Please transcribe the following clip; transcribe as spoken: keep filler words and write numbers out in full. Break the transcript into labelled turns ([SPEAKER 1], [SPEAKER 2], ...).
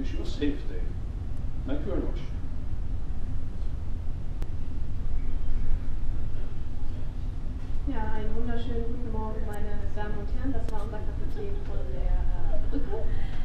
[SPEAKER 1] wish you a safe day. Thank you very much.
[SPEAKER 2] Ja, einen wunderschönen guten Morgen, meine Damen und Herren. Das war unser Kapitän von der äh, Brücke.